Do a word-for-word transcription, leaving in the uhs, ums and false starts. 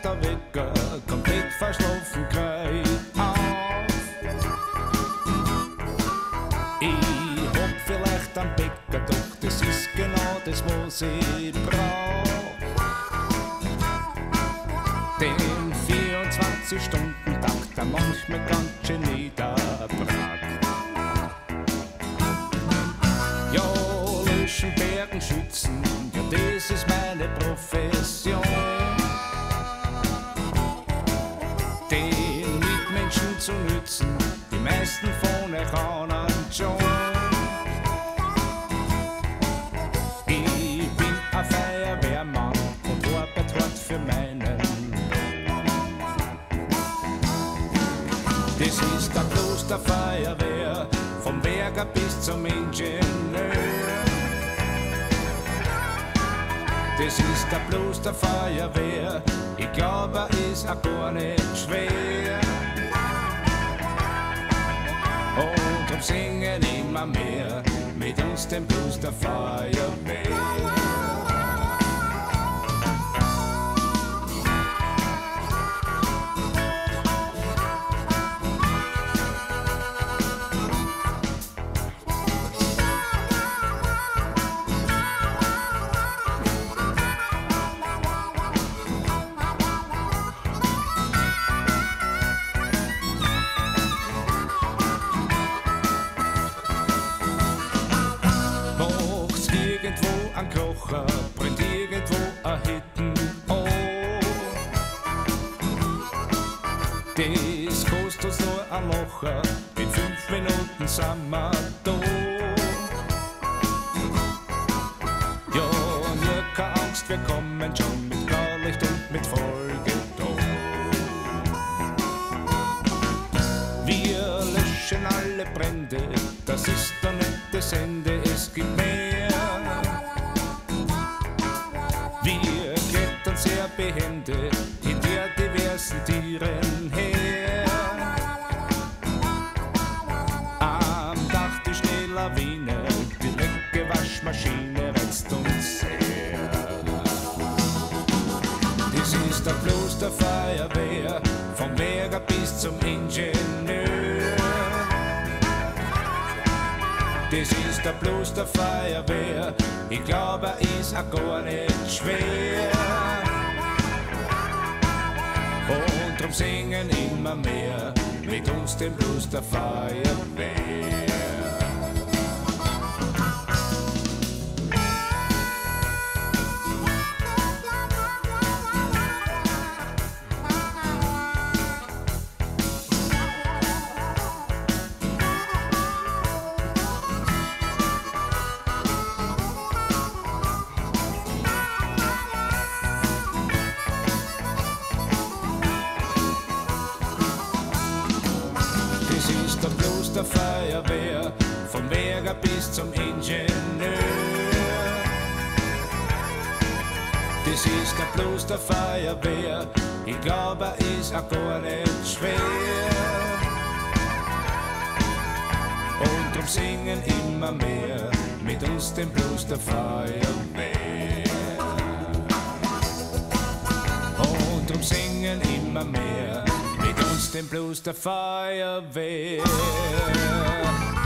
der Wecker komplett verschlafen krieg auf. Ich hab vielleicht einen Bäcker, doch das ist genau das, was ich brauch. Den vierundzwanzig-Stunden-Takt, der manchmal ganz schön niederbragt. Ja, löschen, bergen, schützen, ja, das ist meine Profession. Den Mitmenschen zu nützen, die meisten von euch ahnen schon. Ich bin ein Feuerwehrmann und arbeite hart für meinen. Das ist der Klosterfeuerwehr, vom Werker bis zum Ingenieur. Das ist der Blues der Feuerwehr, ich glaube, er ist auch gar nicht schwer. Und drum singen immer mehr mit uns den Blues der Feuerwehr. Ein Kocher brennt irgendwo ein Hitten an. Das kostet uns nur ein Locher, in fünf Minuten sind wir da. Ja, nur keine Angst, wir kommen schon mit Blaulicht und mit Vollgeton. Wir löschen alle Brände, das ist doch nicht das Ende, es gibt mehr. Wir klettern sehr behende hinter diversen Tieren her. Am Dach die Schneelawine, die linke Waschmaschine reizt uns sehr. Das ist der Blues der Feuerwehr, vom Werker bis zum Ingenieur. Das ist der Blues der Feuerwehr, ich glaube, er ist auch gar nicht schwer. Und drum singen immer mehr mit uns den Blues der Feuerwehr. Der Blues der Feuerwehr, vom Werker bis zum Ingenieur. Das ist der Blues der Feuerwehr, ich glaube, er ist auch gar nicht schwer. Und drum singen immer mehr mit uns den Blues der Feuerwehr. Und drum singen immer mehr mit uns den Blues der Feuerwehr.